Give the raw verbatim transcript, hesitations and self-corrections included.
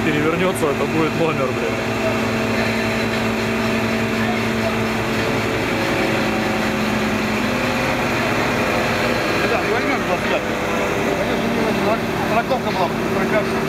перевернется, это будет номер, блин. Да, возьмем двадцать пять. Конечно, парковка была прекрасная.